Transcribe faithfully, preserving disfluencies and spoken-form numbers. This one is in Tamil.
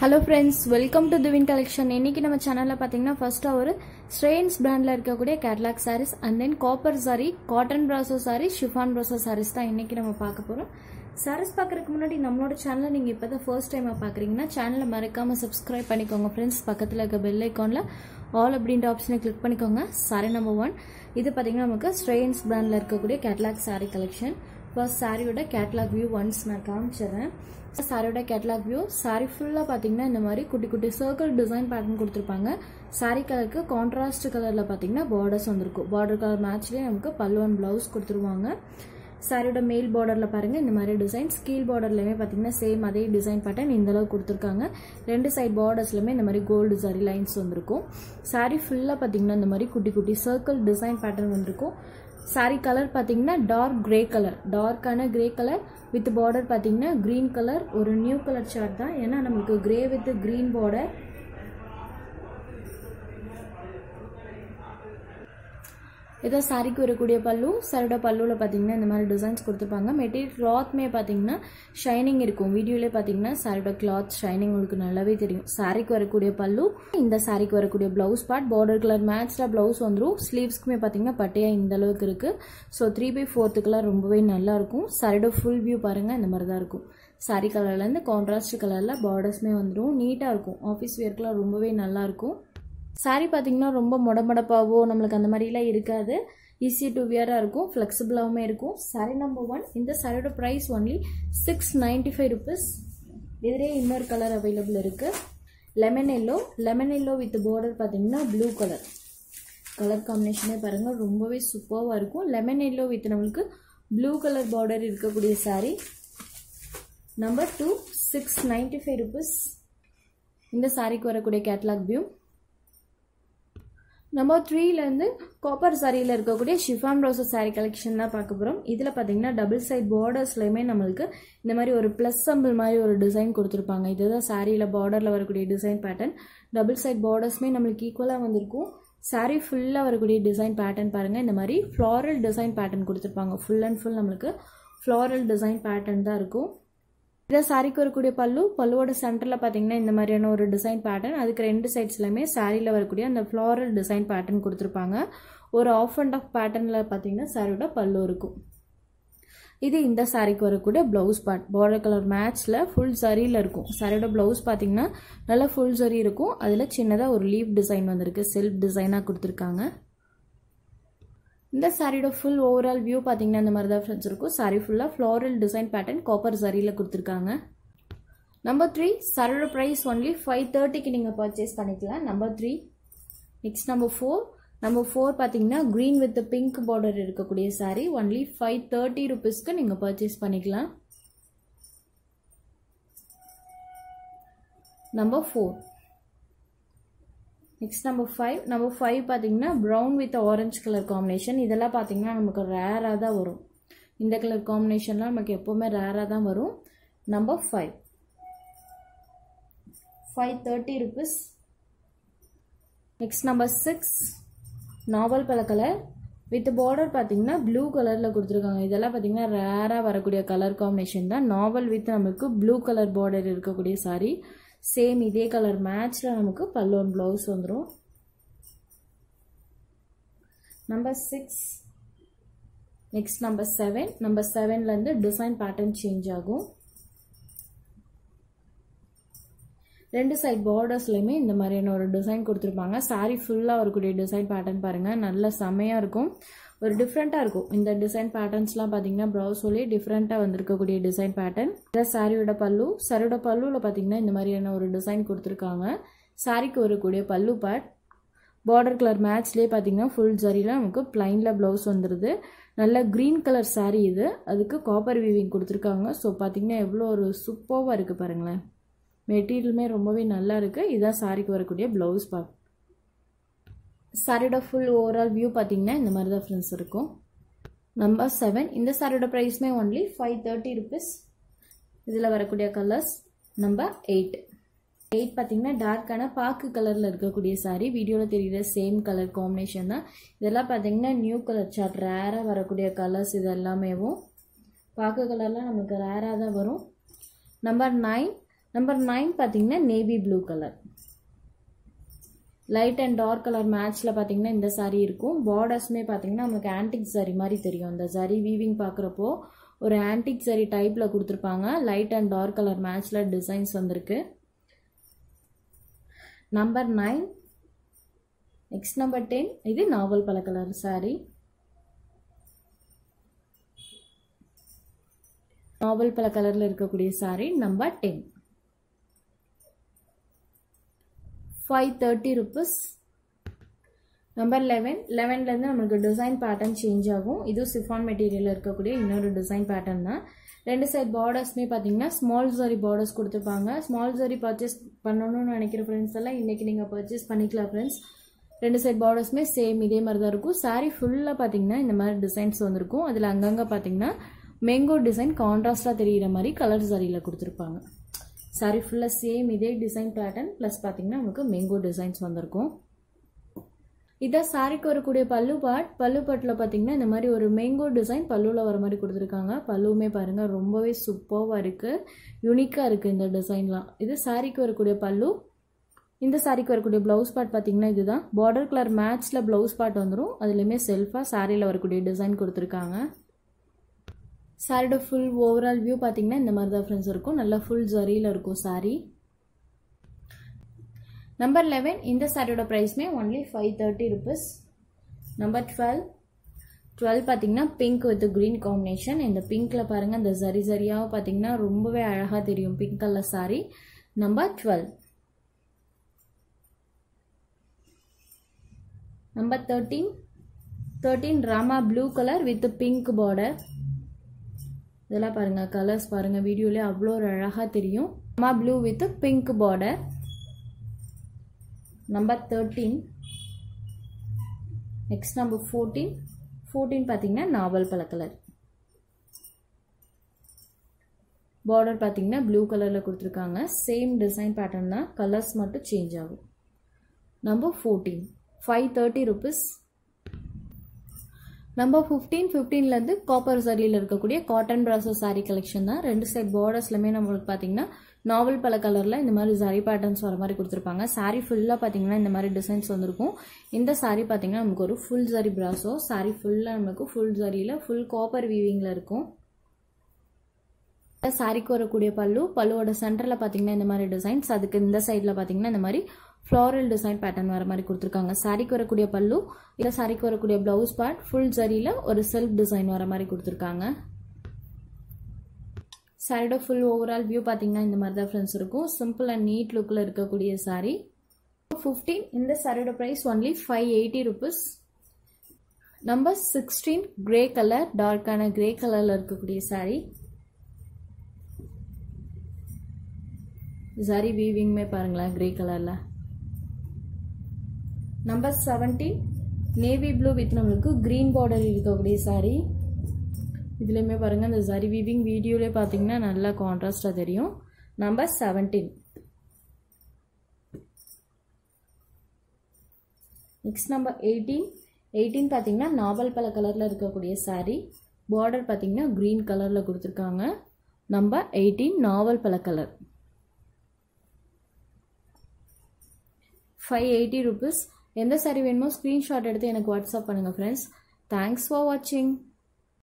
Hello friends, welcome to Thiwin Collection. இன்னைக்கு நம்ம சேனல்ல பாத்தீங்கன்னா ஃபர்ஸ்ட் ஒரு Strains brandல இருக்கக்கூடிய catalog sarees and then copper zari cotton brasso sarees chiffon brasso sarees தான் இன்னைக்கு நம்ம பார்க்க போறோம். sarees பார்க்கறதுக்கு முன்னாடி நம்மளோட சேனலை நீங்க இப்பதான் first time பாக்குறீங்கன்னா சேனலை மறக்காம subscribe பண்ணிக்கோங்க friends. பக்கத்துல இருக்க bell iconல all அப்படிங்கற ஆப்ஷனை click பண்ணிக்கோங்க. saree number one இது பாத்தீங்கன்னா நமக்கு Strains brandல இருக்கக்கூடிய catalog saree collection. First saree ஓட catalog view once நான் காமிச்சறேன். saree oda catalog view saree full ah pathina indha mari kutti kutti circle design pattern kuduthirupanga saree color ku contrast color la pathina borders vandirukku border color match la namukku pallu and blouse kuduthiruvanga saree oda male border la parunga indha mari design scale border lame pathina same adhe design pattern indha kuduthirukanga rendu side borders lame indha mari gold zari lines vandirukku saree full ah pathina indha mari kutti kutti circle design pattern vandirukku saree color pathina dark grey color dark ana grey color with border pathina green color or new color chart da ena namakku grey with green border इधर सारी को வரக்கூடிய பல்லு சாரியோட பல்லுல பாத்தீங்கன்னா இந்த மாதிரி டிசைன்ஸ் கொடுத்திருப்பாங்க மெட்டீரியல் கிளாத் மே பாத்தீங்கன்னா ஷைனிங் இருக்கும் வீடியோல பாத்தீங்கன்னா சாரியோட கிளாத் ஷைனிங் உங்களுக்கு நல்லாவே தெரியும் சாரிக்கு வரக்கூடிய பல்லு இந்த சாரிக்கு வரக்கூடிய ப்лауஸ் பார்ட் border கலர் மேட்ச்ல ப்лауஸ் வந்துரும் ஸ்லீவ்ஸ்க்குமே பாத்தீங்கன்னா பட்டையா இந்த அளவுக்கு இருக்கு so three by fourth colour ரொம்பவே நல்லா இருக்கும் சாரியோட ফুল வியூ பாருங்க இந்த மாதிரி தான் இருக்கும் சாரி கலர்ல இருந்து கான்ட்ராஸ்ட் கலர்ல பார்டர்ஸ்மே வந்துரும் நீட்டா இருக்கும் ஆபீஸ் வேர்க்குலாம் ரொம்பவே நல்லா இருக்கும் saree பாத்தீங்கன்னா ரொம்ப மொடமடப்பாவோ நமக்கு அந்த மாதிரி எல்லாம் இருக்காது easy to wear ஆ இருக்கும் flexible-ஆமே இருக்கும் saree number one இந்த சாரியோட price only six ninety-five rupees இதுலயே இன்னொரு கலர் available இருக்கு lemon yellow lemon yellow with border பாத்தீங்கன்னா blue color கலர் காம்பினேஷனே பாருங்க ரொம்பவே சூப்பரா இருக்கும் lemon yellow with நமக்கு blue color border இருக்கக்கூடிய saree number two six ninety-five rupees இந்த சாரிக்கு வரக்கூடிய catalog view Number three ல இருந்து copper சாரியில இருக்கக்கூடிய chiffon brasso saree collection தான் பார்க்க போறோம் இதுல பாத்தீங்கன்னா double side bordersலயே நமக்கு இந்த மாதிரி ஒரு plus symbol மாதிரி ஒரு டிசைன் கொடுத்திருப்பாங்க இதுதான் சாரியில borderல வரக்கூடிய டிசைன் pattern double side bordersமே நமக்கு ஈக்குவலா வந்திருக்கும் saree full-ஆ வரக்கூடிய டிசைன் pattern பாருங்க இந்த மாதிரி floral design pattern கொடுத்திருப்பாங்க full and full நமக்கு floral design pattern தான் இருக்கும் இத சாரிக்கு வரக்கூடிய பல்லு பல்லுவோட சென்டர்ல பாத்தீங்கன்னா இந்த மாதிரியான ஒரு டிசைன் பேட்டர்ன் அதுக்கு ரெண்டு சைட்ஸ்லயுமே சாரில வரக்கூடிய அந்த floral டிசைன் பேட்டர்ன் கொடுத்திருப்பாங்க ஒரு ஆஃப் அண்ட் ஆஃப் பேட்டர்ன்ல பாத்தீங்கன்னா சாரியோட பல்லு இருக்கும் இது இந்த சாரிக்கு வரக்கூடிய ப்лауஸ் பார்ட் border கலர் மேட்ச்ல full zariல இருக்கும் சாரியோட ப்лауஸ் பாத்தீங்கன்னா நல்ல full zari இருக்கும் அதுல சின்னதா ஒரு லீஃப் டிசைன் வந்திருக்கு செல்ஃப் டிசைனா கொடுத்திருக்காங்க இந்த சாரியோட full overall view பாத்தீங்கன்னா இந்த மாதிரி தான் फ्रेंड्स இருக்கும் சாரி ஃபுல்லா floral design pattern copper zariல கொடுத்திருக்காங்க number three சாரியோட price only five thirty க்கு நீங்க purchase பண்ணிக்கலாம் number three next number four number four பாத்தீங்கன்னா green with the pink border இருக்கக்கூடிய saree only five thirty rupees க்கு நீங்க purchase பண்ணிக்கலாம் number four Next number five number five பாத்தீங்கன்னா brown with orange color combination இதெல்லாம் பாத்தீங்கன்னா நமக்கு ரேரா தான் வரும் இந்த கலர் காம்பினேஷன்லாம் நமக்கு எப்பவுமே ரேரா தான் வரும் number five five thirty rupees Next number six நாவல் பல கலர் with border பாத்தீங்கன்னா blue கலர்ல கொடுத்திருக்காங்க இதெல்லாம் பாத்தீங்கன்னா ரேரா வரக்கூடிய கலர் காம்பினேஷன் தான் நாவல் with நமக்கு blue color border இருக்கக்கூடிய saree சேம் இதே கலர் மேட்ச்ல நமக்கு பல்லு and blouse வந்துரும் number six next number seven number seven ல இருந்து டிசைன் பேட்டர்ன் சேஞ்ச் ஆகும் ரெண்டு சைடு பார்டர்ஸ்லயுமே இந்த மாதிரியான ஒரு டிசைன் கொடுத்திருப்பாங்க saree ஃபுல்லா வரக்கூடிய டிசைன் பேட்டர்ன் பாருங்க நல்ல செமையா இருக்கும் ஒரு டிஃபரண்டா இருக்கும் இந்த டிசைன் பேட்டர்ன்ஸ்லாம் பாத்தீங்கன்னா ப்лауஸ்லயே டிஃபரண்டா வந்திருக்கக்கூடிய டிசைன் பேட்டர்ன் இந்த சாரியோட பல்லு சாரியோட பல்லுல பாத்தீங்கன்னா இந்த மாதிரியான ஒரு டிசைன் கொடுத்திருக்காங்க சாரிக்கு வரக்கூடிய பல்லு பார்ட் border கலர் மேட்ச்லயே பாத்தீங்கன்னா full zariல நமக்கு plainல ப்лауஸ் வந்துருது நல்ல green கலர் saree இது அதுக்கு காப்பர் வீவிங் கொடுத்திருக்காங்க சோ பாத்தீங்கன்னா எவ்வளவு ஒரு சூப்பரா இருக்கு பாருங்களேன் மெட்டீரியலுமே ரொம்பவே நல்லா இருக்கு இதான் சாரிக்கு வரக்கூடிய ப்лауஸ் பார்ட் சாரியோட full overall view பாத்தீங்கன்னா இந்த மாதிரி தான் फ्रेंड्स இருக்கும் number seven இந்த சாரியோட price-மே only five thirty rupees இதுல வரக்கூடிய கலர்ஸ் number eight eight பாத்தீங்கன்னா டார்க்கான பாக்கு கலர்ல இருக்கக்கூடிய saree வீடியோல தெரியுற சேம் கலர் காம்பினேஷன் தான் இதெல்லாம் பாத்தீங்கன்னா நியூ கலர் சார்ட் ரேரா வரக்கூடிய கலர்ஸ் இதெல்லாமேவும் பாக்கு கலர்ல நமக்கு ரேரா தான் வரும் number nine நம்பர் நைன் பார்த்தீங்கன்னா navy blue colour. Light and dark colour மேட்ச்சில் பார்த்தீங்கன்னா இந்த சாரீ இருக்கும். பார்டர்ஸுமே பார்த்தீங்கன்னா நமக்கு ஆன்டிக் சாரீ மாதிரி தெரியும். அந்த சாரீ வீவிங் பார்க்குறப்போ ஒரு ஆன்டிக் சாரீ டைப்பில் கொடுத்துருப்பாங்க. லைட் அண்ட் டார்க் கலர் மேட்ச்சில் டிசைன்ஸ் வந்திருக்கு. Number nine. Next number ten. இது நாவல் பல கலர் சாரீ. நாவல் பல கலரில் இருக்கக்கூடிய sari number ten. Five thirty rupees. Number eleven. லெவன்லேருந்து நமக்கு டிசைன் பேட்டர்ன் சேஞ்ச் ஆகும். இது சிஃபான் மெட்டீரியலில் இருக்கக்கூடிய இன்னொரு டிசைன் பேட்டர்ன் தான். ரெண்டு சைட் பார்டர்ஸ்மே பார்த்தீங்கன்னா ஸ்மால் ஜரி பார்டர்ஸ் கொடுத்துருப்பாங்க. ஸ்மால் ஜரி பர்ச்சேஸ் பண்ணணும்னு நினைக்கிற ஃப்ரெண்ட்ஸ் எல்லாம் இன்றைக்கி நீங்கள் பர்ச்சேஸ் பண்ணிக்கலாம் ஃப்ரெண்ட்ஸ். ரெண்டு சைட் பார்டர்ஸ்மே சேம் இதே மாதிரி தான் இருக்கும். சாரீ ஃபுல்லாக பார்த்தீங்கன்னா இந்த மாதிரி டிசைன்ஸ் வந்திருக்கும். அதில் அங்கங்கே பார்த்தீங்கன்னா மேங்கோ டிசைன் கான்ட்ராஸ்டாக தெரிகிற மாதிரி கலர் ஜரியில் கொடுத்துருப்பாங்க. சாரீ ஃபுல்லாக சேம் இதே டிசைன் பேட்டர்ன் ப்ளஸ் பார்த்தீங்கன்னா நமக்கு மேங்கோ டிசைன்ஸ் வந்திருக்கும். இதான் சாரிக்கு வரக்கூடிய பல்லு பாட். பல்லு பாட்டில் பார்த்தீங்கன்னா இந்த மாதிரி ஒரு மேங்கோ டிசைன் பல்லுவில் வர மாதிரி கொடுத்துருக்காங்க. பல்லுவுமே பாருங்கள் ரொம்பவே சூப்பராக இருக்குது, யூனிக்காக இருக்குது இந்த டிசைன்லாம். இது சாரிக்கு வரக்கூடிய பல்லு. இந்த சாரிக்கு வரக்கூடிய ப்ளவுஸ் பார்ட் பார்த்தீங்கன்னா இதுதான். பார்டர் கலர் மேட்ச்சில் ப்ளவுஸ் பார்ட் வந்துடும். அதுலேயுமே செல்ஃபாக சாரியில் வரக்கூடிய டிசைன் கொடுத்துருக்காங்க. சாரியோட ஃபுல் ஓவரால் வியூ பார்த்தீங்கன்னா இந்த மாதிரி தான் ஃப்ரெண்ட்ஸ் இருக்கும். நல்லா ஃபுல் ஜரியில் இருக்கும் சாரீ. Number eleven. இந்த சாரியோட ப்ரைஸ்மே only five thirty rupees. Number twelve. Twelve பார்த்தீங்கன்னா பிங்க் வித் க்ரீன் காம்பினேஷன். இந்த பிங்க்கில் பாருங்கள் இந்த ஜரி ஜரியாக பார்த்தீங்கன்னா ரொம்பவே அழகாக தெரியும் pink colour sari. Number twelve. Number thirteen. Thirteen Rama blue colour with pink border. இதெல்லாம் பாருங்கள் கலர்ஸ் பாருங்கள் வீடியோலே அவ்வளோ ஒரு அழகாக தெரியும். Rama blue with pink border. Number thirteen. Next number fourteen. Fourteen பார்த்தீங்கன்னா நாவல் பல கலர். பார்டர் பார்த்தீங்கன்னா ப்ளூ கலரில் கொடுத்துருக்காங்க. சேம் டிசைன் பேட்டர்ன் தான், கலர்ஸ் மட்டும் சேஞ்ச் ஆகும். Number fourteen. Five thirty rupees. Number fifteen. ஃபிஃப்டீன்லேருந்து காப்பர் சாரியில் இருக்கக்கூடிய காட்டன் பிராசோ சாரீ கலெக்ஷன் தான். ரெண்டு சைட் பார்டர்ஸ்லையுமே நம்மளுக்கு பார்த்தீங்கன்னா நாவல் பல கலரில் இந்த மாதிரி சாரீ பேட்டர்ன்ஸ் வர மாதிரி கொடுத்துருப்பாங்க. சாரீ ஃபுல்லாக பார்த்தீங்கன்னா இந்த மாதிரி டிசைன்ஸ் வந்திருக்கும். இந்த சாரீ பார்த்தீங்கன்னா நமக்கு ஒரு ஃபுல் சாரீ பிராசோ. சாரீ ஃபுல்லாக நமக்கு ஃபுல் சாரியில் ஃபுல் காப்பர் வீவிங்கில் இருக்கும். சாரிக்கு வரக்கூடிய பல்லு. பல்லுவோட சென்டரில் பார்த்தீங்கன்னா இந்த மாதிரி டிசைன்ஸ். அதுக்கு இந்த சைடில் பார்த்தீங்கன்னா இந்த மாதிரி ஃப்ளாரல் டிசைன் பேட்டர்ன் வர மாதிரி கொடுத்துருக்காங்க. சாரிக்கு வரக்கூடிய பல்லு. இல்லை சாரிக்கு வரக்கூடிய ப்ளவுஸ் பார்ட் ஃபுல் ஜரியில் ஒரு செல்ஃப் டிசைன் வர மாதிரி கொடுத்துருக்காங்க. சாரியோட ஃபுல் ஓவரால் வியூ பார்த்தீங்கன்னா இந்த மாதிரி தான் ஃப்ரெண்ட்ஸ் இருக்கும். சிம்பிள் அண்ட் நீட் லுக்கில் இருக்கக்கூடிய சாரீ. ஃபிஃப்டீன். இந்த சாரியோட price only five eighty rupees. Number sixteen. Grey colour, டார்க்கான கிரே கலரில் இருக்கக்கூடிய சாரீ. ஜரி வீவிங்மே பாருங்களேன் கிரே கலரில். Number seventeen. Navy blue with நம்மளுக்கு கிரீன் பார்டர் இருக்கக்கூடிய சாரீ. இதுலேயுமே பாருங்கள் இந்த ஜரி வீவிங் வீடியோலே பார்த்தீங்கன்னா நல்லா கான்ட்ராஸ்டாக தெரியும். Number seventeen. Next number eighteen. Eighteen பார்த்தீங்கன்னா நாவல் பல கலரில் இருக்கக்கூடிய சாரீ. பார்டர் பார்த்தீங்கன்னா க்ரீன் கலரில் கொடுத்துருக்காங்க. நம்பர் எயிட்டீன் நாவல் பல கலர். Five eighty rupees. எந்த சாரீ வேணுமோ ஸ்க்ரீன்ஷாட் எடுத்து எனக்கு வாட்ஸ்அப் பண்ணுங்கள் ஃப்ரெண்ட்ஸ். தேங்க்ஸ் ஃபார் வாட்சிங்.